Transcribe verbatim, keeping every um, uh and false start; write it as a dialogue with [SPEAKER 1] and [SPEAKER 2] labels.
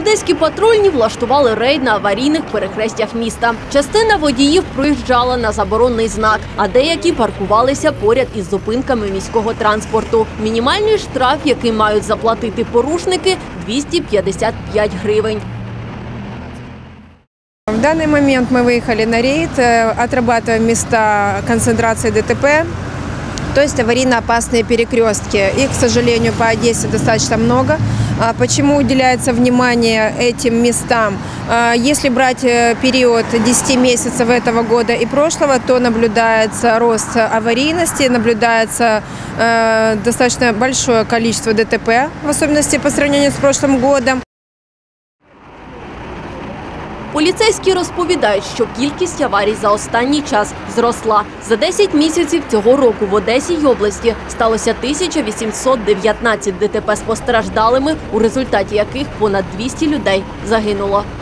[SPEAKER 1] Одеські патрульні влаштували рейд на аварійних перехрестях міста. Частина водіїв проїжджала на заборонний знак, а деякі паркувалися поряд із зупинками міського транспорту. Мінімальний штраф, який мають заплатити порушники – двісті п'ятдесят п'ять гривень.
[SPEAKER 2] В данный момент мы выехали на рейд, отрабатываем места концентрации ДТП, то есть аварийно-опасные перекрестки. Их, к сожалению, по Одессе достаточно много. Почему уделяется внимание этим местам? Если брать период десяти месяцев этого года и прошлого, то наблюдается рост аварийности, наблюдается достаточно большое количество ДТП, в особенности по сравнению с прошлым годом.
[SPEAKER 1] Поліцейські розповідають, що кількість аварій за останній час зросла. За десять місяців цього року в Одесі й області сталося тисяча вісімсот дев'ятнадцять ДТП з постраждалими, у результаті яких понад двісті людей загинуло.